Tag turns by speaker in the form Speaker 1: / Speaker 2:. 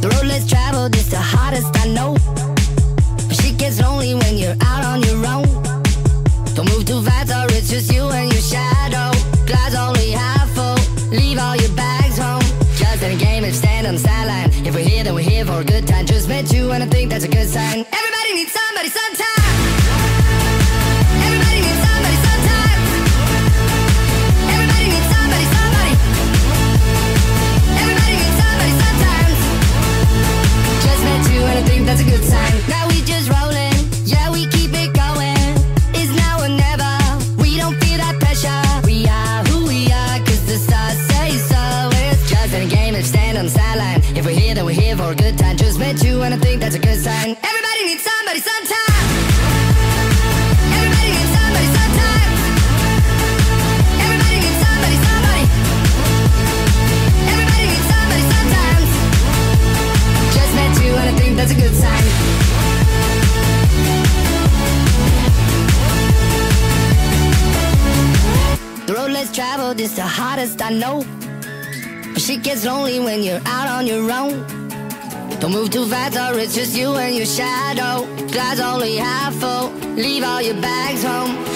Speaker 1: The road less traveled is the hardest I know. But shit gets lonely when you're out on your own. Don't move too fast or it's just you and your shadow. Glass only half full, leave all your bags home. Just in a game and stand on the sideline. If we're here then we're here for a good time. Just met you and I think that's a good sign. Everybody needs somebody sometime. Everybody needs somebody sometime. Everybody needs somebody, somebody. Everybody needs somebody sometimes. Just met you and I think that's a good sign. Now we just rolling, yeah we keep it going. It's now or never, we don't feel that pressure. We are who we are cause the stars say so. It's just in a game and stand on the sideline. If we're here then we're here for a good time. Just met you and I think that's a good sign. Everybody needs somebody sometime. Everybody needs somebody sometime. Everybody needs somebody, somebody. Everybody needs somebody sometimes. Just met you and I think that's a good sign. The road less traveled is the hardest I know. But shit gets lonely when you're out on your own. Don't move too fast or it's just you and your shadow. Glass only half full, leave all your bags home.